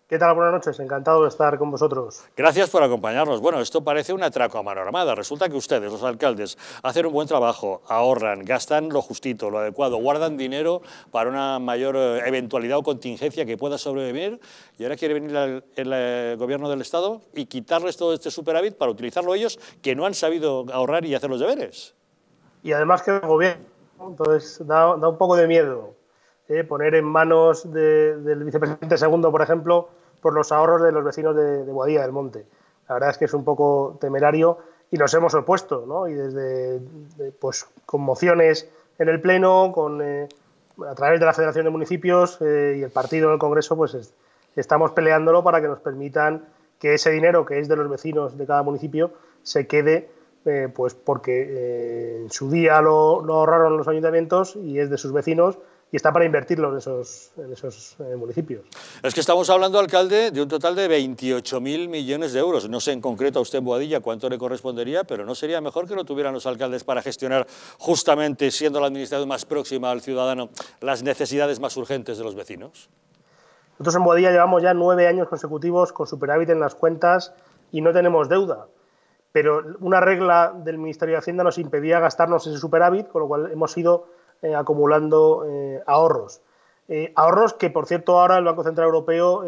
¿Qué tal? Buenas noches, encantado de estar con vosotros. Gracias por acompañarnos. Bueno, esto parece un atraco a mano armada. Resulta que ustedes, los alcaldes, hacen un buen trabajo, ahorran, gastan lo justito, lo adecuado, guardan dinero para una mayor eventualidad o contingencia que pueda sobrevenir, y ahora quiere venir el gobierno del Estado y quitarles todo este superávit para utilizarlo ellos, que no han sabido ahorrar y hacer los deberes. Y además que el gobierno, entonces da un poco de miedo poner en manos del vicepresidente segundo, por ejemplo, por los ahorros de los vecinos de Boadilla del Monte. La verdad es que es un poco temerario y nos hemos opuesto, ¿no? Y desde pues con mociones en el Pleno, a través de la Federación de Municipios y el partido en el Congreso, pues estamos peleándolo para que nos permitan que ese dinero que es de los vecinos de cada municipio se quede, pues porque en su día lo ahorraron los ayuntamientos y es de sus vecinos y está para invertirlo en esos municipios. Es que estamos hablando, alcalde, de un total de 28.000 millones de euros. No sé en concreto a usted en Boadilla cuánto le correspondería, pero ¿no sería mejor que lo tuvieran los alcaldes para gestionar, justamente siendo la administración más próxima al ciudadano, las necesidades más urgentes de los vecinos? Nosotros en Boadilla llevamos ya 9 años consecutivos con superávit en las cuentas y no tenemos deuda. Pero una regla del Ministerio de Hacienda nos impedía gastarnos ese superávit, con lo cual hemos ido acumulando ahorros. Ahorros que, por cierto, ahora el Banco Central Europeo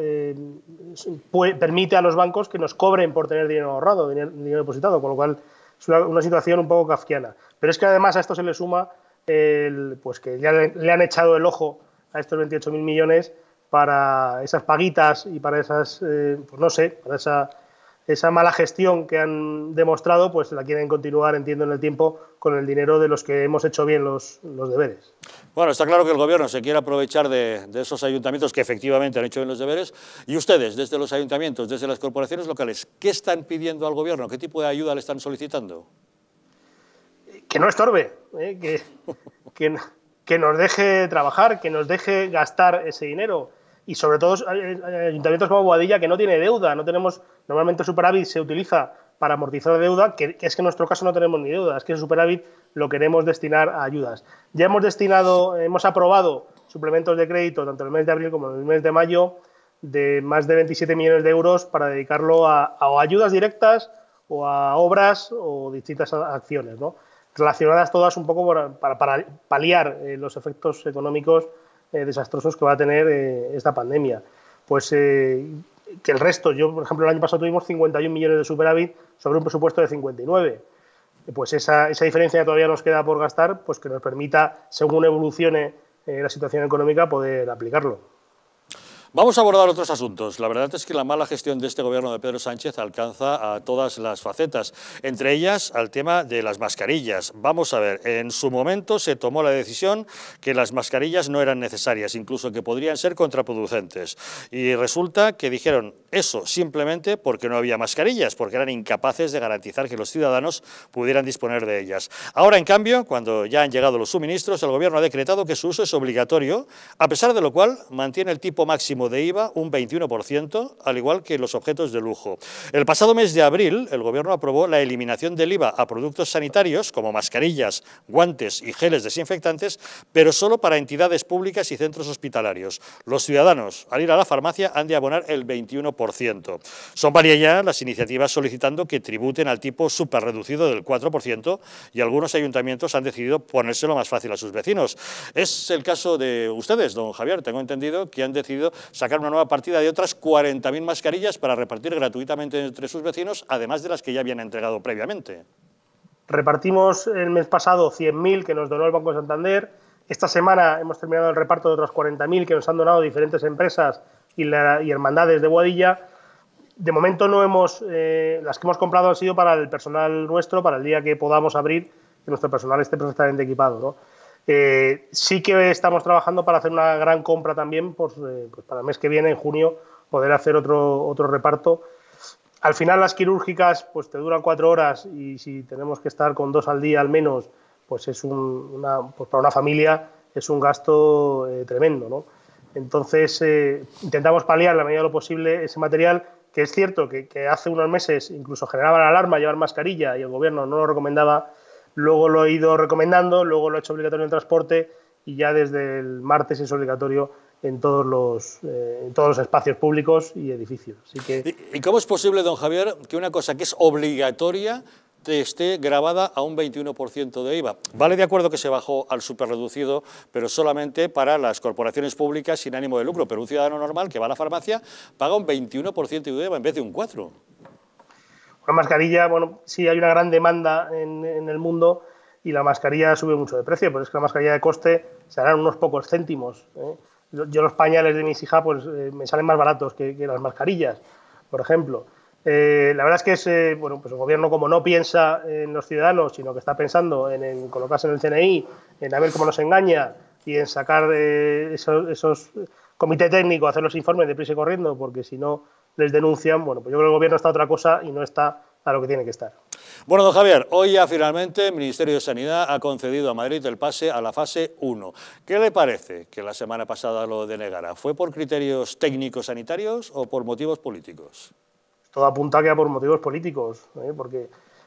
permite a los bancos que nos cobren por tener dinero ahorrado, dinero depositado, con lo cual es una situación un poco kafkiana. Pero es que además a esto se le suma pues que ya le han echado el ojo a estos 28.000 millones para esas paguitas y para esas, pues no sé, para esa mala gestión que han demostrado, pues la quieren continuar, entiendo, en el tiempo con el dinero de los que hemos hecho bien los deberes. Bueno, está claro que el gobierno se quiere aprovechar de esos ayuntamientos que efectivamente han hecho bien los deberes, y ustedes, desde los ayuntamientos, desde las corporaciones locales, ¿qué están pidiendo al gobierno? ¿Qué tipo de ayuda le están solicitando? Que no estorbe, que nos deje trabajar, que nos deje gastar ese dinero. Y sobre todo ayuntamientos como Boadilla, que no tiene deuda, no tenemos, normalmente el superávit se utiliza para amortizar deuda, que es que en nuestro caso no tenemos ni deuda, es que el superávit lo queremos destinar a ayudas. Ya hemos aprobado suplementos de crédito tanto en el mes de abril como en el mes de mayo de más de 27 millones de euros para dedicarlo a ayudas directas o a obras o distintas acciones, ¿no? Relacionadas todas un poco para paliar los efectos económicos desastrosos que va a tener esta pandemia. Pues que el resto, yo por ejemplo el año pasado tuvimos 51 millones de superávit sobre un presupuesto de 59. Pues esa diferencia todavía nos queda por gastar, pues que nos permita, según evolucione la situación económica, poder aplicarlo. Vamos a abordar otros asuntos. La verdad es que la mala gestión de este gobierno de Pedro Sánchez alcanza a todas las facetas, entre ellas al tema de las mascarillas. Vamos a ver, en su momento se tomó la decisión que las mascarillas no eran necesarias, incluso que podrían ser contraproducentes. Y resulta que dijeron eso simplemente porque no había mascarillas, porque eran incapaces de garantizar que los ciudadanos pudieran disponer de ellas. Ahora, en cambio, cuando ya han llegado los suministros, el gobierno ha decretado que su uso es obligatorio, a pesar de lo cual mantiene el tipo máximo de IVA un 21%, al igual que los objetos de lujo. El pasado mes de abril, el gobierno aprobó la eliminación del IVA a productos sanitarios, como mascarillas, guantes y geles desinfectantes, pero solo para entidades públicas y centros hospitalarios. Los ciudadanos, al ir a la farmacia, han de abonar el 21%. Son varias ya las iniciativas solicitando que tributen al tipo superreducido del 4%, y algunos ayuntamientos han decidido ponérselo más fácil a sus vecinos. Es el caso de ustedes, don Javier. Tengo entendido que han decidido sacar una nueva partida de otras 40.000 mascarillas para repartir gratuitamente entre sus vecinos, además de las que ya habían entregado previamente. Repartimos el mes pasado 100.000 que nos donó el Banco de Santander. Esta semana hemos terminado el reparto de otras 40.000 que nos han donado diferentes empresas y hermandades de Boadilla. De momento no hemos, las que hemos comprado han sido para el personal nuestro, para el día que podamos abrir, que nuestro personal esté perfectamente equipado, ¿no? Sí que estamos trabajando para hacer una gran compra también, pues para el mes que viene, en junio, poder hacer otro reparto. Al final las quirúrgicas pues te duran 4 horas y si tenemos que estar con 2 al día al menos, pues es pues para una familia es un gasto tremendo, ¿no? Entonces intentamos paliar la medida de lo posible ese material, que es cierto que hace unos meses incluso generaba la alarma llevar mascarilla y el gobierno no lo recomendaba. Luego lo he ido recomendando, luego lo he hecho obligatorio en el transporte y ya desde el martes es obligatorio en todos los espacios públicos y edificios. Así que... ¿Y cómo es posible, don Javier, que una cosa que es obligatoria esté grabada a un 21% de IVA? Vale, de acuerdo que se bajó al superreducido, pero solamente para las corporaciones públicas sin ánimo de lucro, pero un ciudadano normal que va a la farmacia paga un 21% de IVA en vez de un 4%. Una mascarilla, bueno, sí hay una gran demanda en el mundo y la mascarilla sube mucho de precio, pero es que la mascarilla de coste serán unos pocos céntimos, ¿eh? Yo los pañales de mis hijas pues, me salen más baratos que las mascarillas, por ejemplo. La verdad es que bueno, pues el gobierno, como no piensa en los ciudadanos, sino que está pensando en colocarse en el CNI, en a ver cómo nos engaña y en sacar esos comité técnico, hacer los informes deprisa y corriendo, porque si no les denuncian, bueno, pues yo creo que el gobierno está a otra cosa y no está a lo que tiene que estar. Bueno, don Javier, hoy ya finalmente el Ministerio de Sanidad ha concedido a Madrid el pase a la fase 1. ¿Qué le parece que la semana pasada lo denegara? ¿Fue por criterios técnicos sanitarios o por motivos políticos? Todo apunta a que por motivos políticos, porque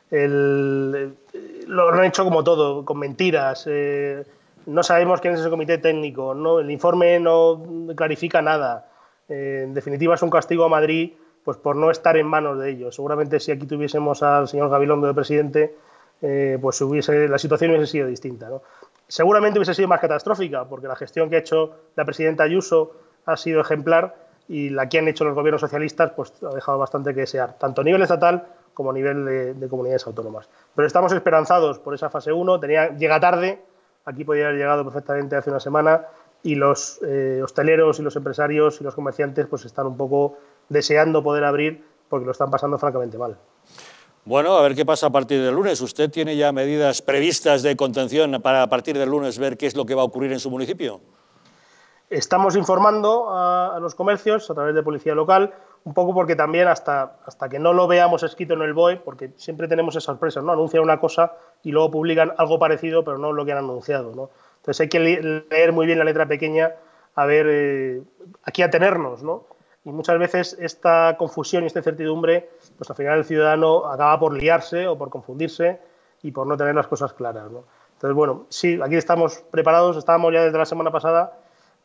lo han hecho como todo, con mentiras. No sabemos quién es ese comité técnico, ¿no? El informe no clarifica nada. En definitiva, es un castigo a Madrid pues por no estar en manos de ellos. Seguramente si aquí tuviésemos al señor Gabilondo de presidente, pues la situación hubiese sido distinta, ¿no? Seguramente hubiese sido más catastrófica, porque la gestión que ha hecho la presidenta Ayuso ha sido ejemplar y la que han hecho los gobiernos socialistas pues ha dejado bastante que desear, tanto a nivel estatal como a nivel de comunidades autónomas. Pero estamos esperanzados por esa fase 1, llega tarde, aquí podría haber llegado perfectamente hace una semana, y los hosteleros y los empresarios y los comerciantes pues están un poco deseando poder abrir porque lo están pasando francamente mal. Bueno, a ver qué pasa a partir del lunes. ¿Usted tiene ya medidas previstas de contención para a partir del lunes ver qué es lo que va a ocurrir en su municipio? Estamos informando a los comercios a través de policía local, un poco porque también hasta que no lo veamos escrito en el BOE, porque siempre tenemos esas sorpresas, ¿no? Anuncian una cosa y luego publican algo parecido, pero no lo que han anunciado, ¿no? Entonces hay que leer muy bien la letra pequeña, a ver, aquí atenernos, ¿no? Y muchas veces esta confusión y esta incertidumbre, pues al final el ciudadano acaba por liarse o por confundirse y por no tener las cosas claras, ¿no? Entonces, bueno, sí, aquí estamos preparados, estábamos ya desde la semana pasada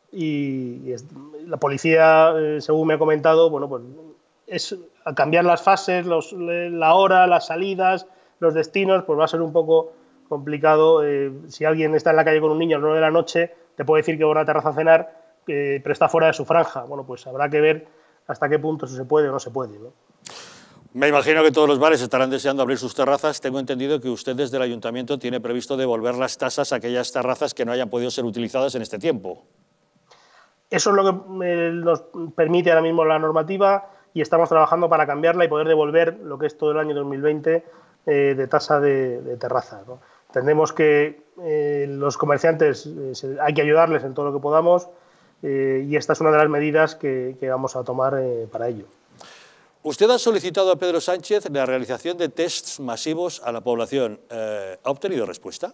y la policía, según me ha comentado, bueno, pues es a cambiar las fases, la hora, las salidas, los destinos, pues va a ser un poco complicado. Si alguien está en la calle con un niño a las 9 de la noche, te puede decir que va a una terraza a cenar, pero está fuera de su franja. Bueno, pues habrá que ver hasta qué punto se puede o no se puede, ¿no? Me imagino que todos los bares estarán deseando abrir sus terrazas. Tengo entendido que usted desde el ayuntamiento tiene previsto devolver las tasas a aquellas terrazas que no hayan podido ser utilizadas en este tiempo. Eso es lo que nos permite ahora mismo la normativa y estamos trabajando para cambiarla y poder devolver lo que es todo el año 2020 de tasa de terraza, ¿no? Entendemos que los comerciantes hay que ayudarles en todo lo que podamos y esta es una de las medidas que vamos a tomar para ello. Usted ha solicitado a Pedro Sánchez la realización de tests masivos a la población. ¿Ha obtenido respuesta?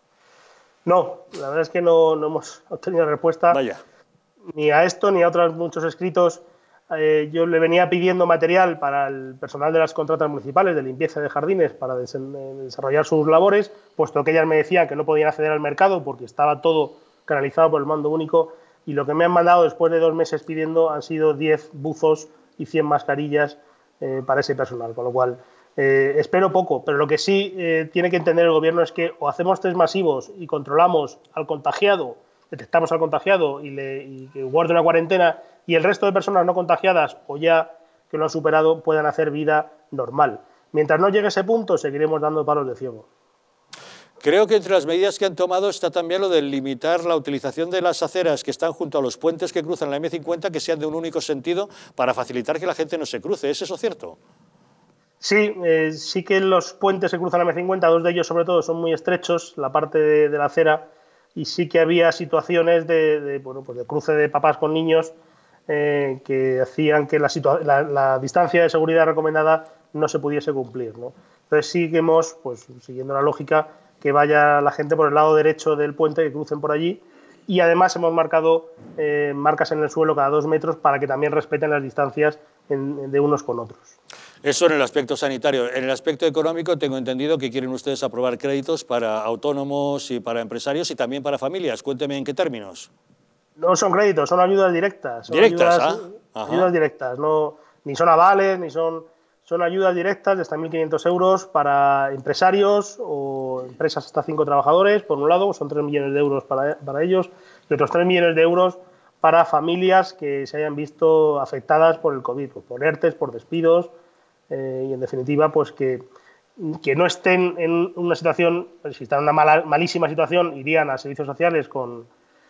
No, la verdad es que no hemos obtenido respuesta. Vaya. Ni a esto ni a otros muchos escritos. Yo le venía pidiendo material para el personal de las contratas municipales de limpieza de jardines para desarrollar sus labores, puesto que ellas me decían que no podían acceder al mercado porque estaba todo canalizado por el mando único, y lo que me han mandado después de 2 meses pidiendo han sido 10 buzos y 100 mascarillas para ese personal, con lo cual espero poco, pero lo que sí tiene que entender el gobierno es que o hacemos test masivos y controlamos al contagiado, detectamos al contagiado y que guarde una cuarentena, y el resto de personas no contagiadas o ya que lo han superado puedan hacer vida normal. Mientras no llegue a ese punto, seguiremos dando palos de ciego. Creo que entre las medidas que han tomado está también lo de limitar la utilización de las aceras que están junto a los puentes que cruzan la M50, que sean de un único sentido para facilitar que la gente no se cruce. ¿Es eso cierto? Sí, sí que los puentes que cruzan la M50, 2 de ellos sobre todo son muy estrechos, la parte de la acera, y sí que había situaciones de cruce de papás con niños que hacían que la distancia de seguridad recomendada no se pudiese cumplir, ¿no? Entonces sí que hemos, pues siguiendo la lógica, que vaya la gente por el lado derecho del puente, que crucen por allí, y además hemos marcado marcas en el suelo cada 2 metros para que también respeten las distancias de unos con otros. Eso en el aspecto sanitario. En el aspecto económico tengo entendido que quieren ustedes aprobar créditos para autónomos y para empresarios y también para familias. Cuénteme en qué términos. No son créditos, son ayudas directas. Son ¿Directas? ayudas directas, no, ni son avales, son ayudas directas de hasta 1.500 euros para empresarios o empresas hasta 5 trabajadores, por un lado, son 3 millones de euros para ellos, y otros 3 millones de euros para familias que se hayan visto afectadas por el COVID, pues por ERTES, por despidos, y en definitiva, pues que no estén en una situación, si están en una malísima situación, irían a servicios sociales con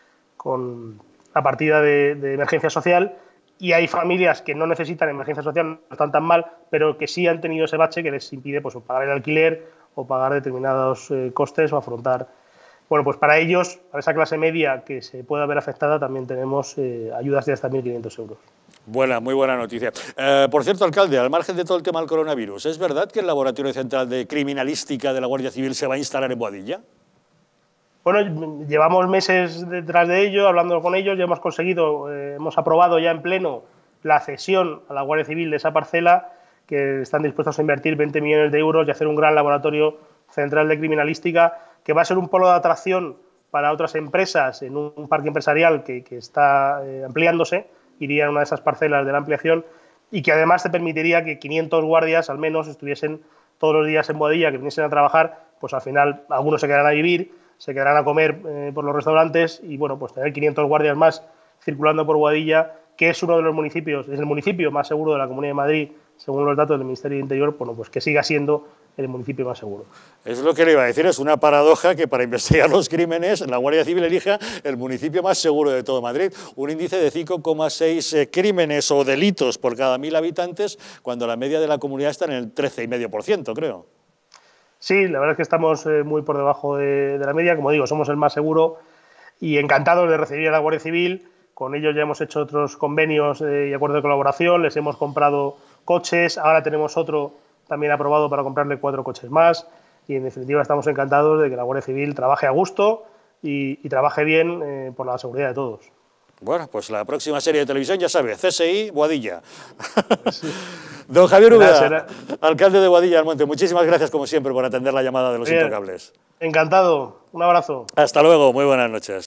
la partida de emergencia social, y hay familias que no necesitan emergencia social, no están tan mal, pero que sí han tenido ese bache que les impide pues, pagar el alquiler o pagar determinados costes o afrontar. Bueno, pues para ellos, para esa clase media que se pueda ver afectada, también tenemos ayudas de hasta 1.500 euros. Buena, muy buena noticia. Por cierto, alcalde, al margen de todo el tema del coronavirus, ¿es verdad que el Laboratorio Central de Criminalística de la Guardia Civil se va a instalar en Boadilla? Bueno, llevamos meses detrás de ello, hablando con ellos, ya hemos conseguido, hemos aprobado ya en pleno la cesión a la Guardia Civil de esa parcela, que están dispuestos a invertir 20 millones de euros y hacer un gran laboratorio central de criminalística, que va a ser un polo de atracción para otras empresas en un parque empresarial que está ampliándose, iría en una de esas parcelas de la ampliación, y que además te permitiría que 500 guardias al menos estuviesen todos los días en Boadilla, que viniesen a trabajar, pues al final algunos se quedarán a vivir, se quedarán a comer por los restaurantes, y bueno, pues tener 500 guardias más circulando por Boadilla, que es uno de los municipios, es el municipio más seguro de la Comunidad de Madrid, según los datos del Ministerio del Interior, bueno, pues que siga siendo el municipio más seguro. Es lo que le iba a decir, es una paradoja que para investigar los crímenes la Guardia Civil elija el municipio más seguro de todo Madrid, un índice de 5,6 crímenes o delitos por cada 1.000 habitantes, cuando la media de la comunidad está en el 13,5%, creo. Sí, la verdad es que estamos muy por debajo de la media, como digo, somos el más seguro y encantados de recibir a la Guardia Civil. Con ellos ya hemos hecho otros convenios y acuerdos de colaboración, les hemos comprado coches, ahora tenemos otro también aprobado para comprarle 4 coches más, y en definitiva estamos encantados de que la Guardia Civil trabaje a gusto y trabaje bien por la seguridad de todos. Bueno, pues la próxima serie de televisión ya sabe, CSI, Boadilla. Sí. Don Javier Úbeda, alcalde de Boadilla del Monte, muchísimas gracias como siempre por atender la llamada de Los Intocables. Encantado, un abrazo. Hasta luego, muy buenas noches.